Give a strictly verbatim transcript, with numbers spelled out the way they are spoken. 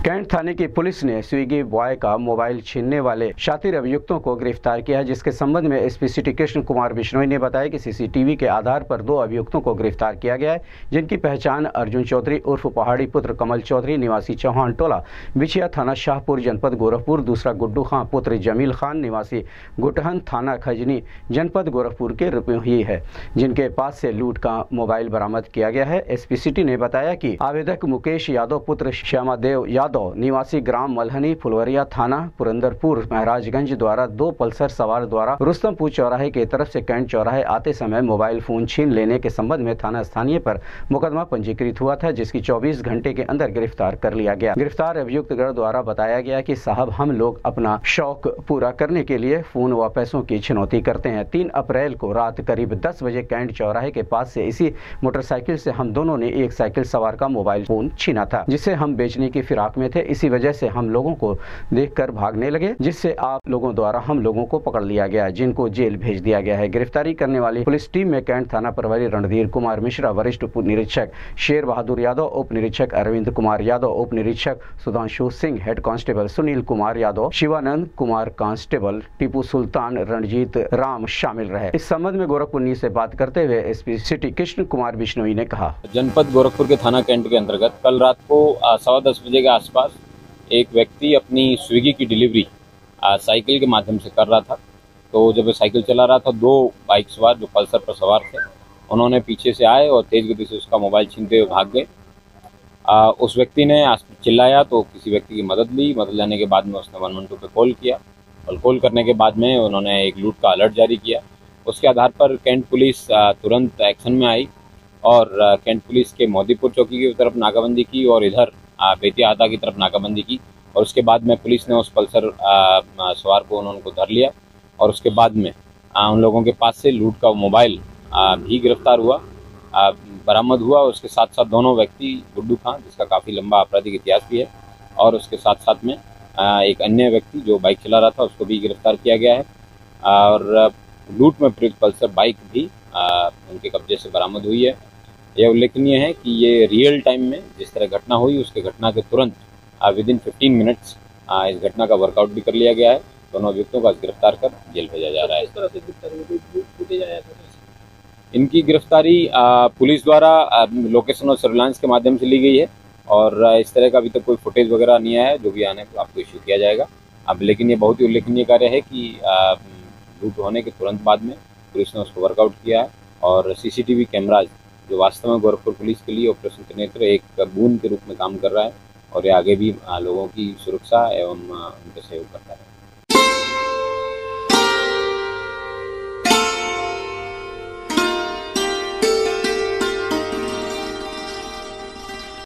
Cantt थाने की police ने Swiggy boy का मोबाइल छीनने वाले शातिर अभियुक्तों को गिरफ्तार किया है, जिसके संबंध में एसपी सिटी कृष्ण कुमार बिश्नोई ने बताया कि सीसीटीवी के आधार पर दो अभियुक्तों को गिरफ्तार किया गया है, जिनकी पहचान अर्जुन चौधरी उर्फ पहाड़ी पुत्र कमल चौधरी निवासी चौहान टोला बिछिया थाना शाहपुर जनपद गोरखपुर, दूसरा गुड्डू खां पुत्र जमील खान निवासी गुटहन थाना खजनी जनपद गोरखपुर के रूप में हुई है, जिनके पास से लूट का मोबाइल बरामद किया गया है। एसपी सिटी ने बताया कि आवेदक मुकेश यादव पुत्र श्यामादेव यादव निवासी ग्राम मलहनी फुलवरिया थाना पुरंदरपुर महाराजगंज द्वारा दो पल्सर सवार द्वारा रुस्तमपुर चौराहे की तरफ से कैंट चौराहे आते समय मोबाइल फोन छीन लेने के संबंध में थाना स्थानीय पर मुकदमा पंजीकृत हुआ था, जिसकी चौबीस घंटे के अंदर गिरफ्तार कर लिया गया। गिरफ्तार अभियुक्त गण द्वारा बताया गया कि साहब, हम लोग अपना शौक पूरा करने के लिए फोन व पैसों की छिनौती करते हैं। तीन अप्रैल को रात करीब दस बजे कैंट चौराहे के पास से इसी मोटरसाइकिल से हम दोनों ने एक साइकिल सवार का मोबाइल फोन छीना था, जिसे हम बेचने की फिराक में थे। इसी वजह से हम लोगों को देखकर भागने लगे, जिससे आप लोगों द्वारा हम लोगों को पकड़ लिया गया, जिनको जेल भेज दिया गया है। गिरफ्तारी करने वाली पुलिस टीम में कैंट थाना प्रभारी रणधीर कुमार मिश्रा, वरिष्ठ उप निरीक्षक शेर बहादुर यादव, उप निरीक्षक अरविंद कुमार यादव, उप निरीक्षक Sudhanshu Singh, head constable Sunil Kumar Yadav, Shivanand Kumar constable, Tipu Sultan, Ranjeet Ram शामिल रहे। इस संबंध में गोरखपुर न्यूज से बात करते हुए एसपी सिटी कृष्ण कुमार बिश्नोई ने कहा, जनपद गोरखपुर के थाना कैंट के अंतर्गत कल रात को सवा दस बजे के आसपास एक व्यक्ति अपनी स्विगी की डिलीवरी साइकिल के माध्यम से कर रहा था। तो जब वो साइकिल चला रहा था, दो बाइक सवार जो पल्सर पर सवार थे, उन्होंने पीछे से आए और तेज गति से उसका मोबाइल छीनते हुए भाग गए। उस व्यक्ति ने चिल्लाया तो किसी व्यक्ति की मदद ली। मदद लेने के बाद में उसने वन वन टू पे कॉल किया और कॉल करने के बाद में उन्होंने एक लूट का अलर्ट जारी किया। उसके आधार पर कैंट पुलिस तुरंत एक्शन में आई और कैंट पुलिस के मोदीपुर चौकी की तरफ नाकाबंदी की और इधर बेतिया आदा की तरफ नाकाबंदी की। और उसके बाद में पुलिस ने उस पल्सर सवार को उन्होंने को धर लिया और उसके बाद में आ, उन लोगों के पास से लूट का मोबाइल आ, भी गिरफ्तार हुआ, आ, बरामद हुआ। उसके साथ साथ दोनों व्यक्ति, गुड्डू खां जिसका काफ़ी लंबा आपराधिक इतिहास भी है, और उसके साथ साथ में आ, एक अन्य व्यक्ति जो बाइक चला रहा था, उसको भी गिरफ्तार किया गया है। और लूट में प्रयुक्त पल्सर बाइक भी आ, उनके कब्जे से बरामद हुई है। यह उल्लेखनीय है कि ये रियल टाइम में जिस तरह घटना हुई, उसके घटना के तुरंत विद इन फिफ्टीन मिनट्स इस घटना का वर्कआउट भी कर लिया गया है। दोनों अभियुक्तों का गिरफ्तार कर जेल भेजा जा रहा है। इस तरह से गिरफ्तारी इनकी गिरफ्तारी पुलिस द्वारा लोकेशन और सर्विलांस के माध्यम से ली गई है और इस तरह का अभी तक कोई फुटेज वगैरह नहीं आया है, जो भी आने को आपको इश्यू किया जाएगा। अब लेकिन ये बहुत ही उल्लेखनीय कार्य है कि लूट होने के तुरंत बाद में पुलिस ने उसको वर्कआउट किया है और सीसीटीवी कैमराज जो वास्तव में गोरखपुर पुलिस के लिए ऑपरेशन त्रिनेत्र एक बूंद के रूप में काम कर रहा है और ये आगे भी लोगों की सुरक्षा एवं उनके सहयोग करता है।